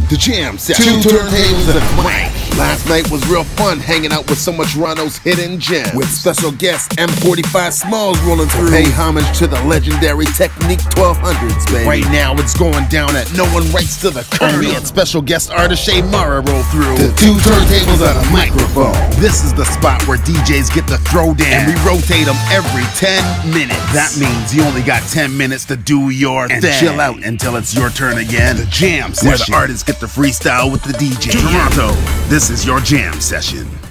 The Jam Session. Two turntables and a mic. Last night was real fun hanging out with so much Ronno's hidden gems. With special guest M45 Smalls rolling through. Pay homage to the legendary Technique 1200s, baby. Right now it's going down at No One Writes to the Colonel. Only at special guest artist Shay Mara roll through. The two turntables and a microphone. This is the spot where DJs get to throw down. And we rotate them every 10 minutes. That means you only got 10 minutes to do your and thing. chill out until it's your turn again. The Jam Session, where the artists get to freestyle with the DJ. Toronto, this is your Jam Session.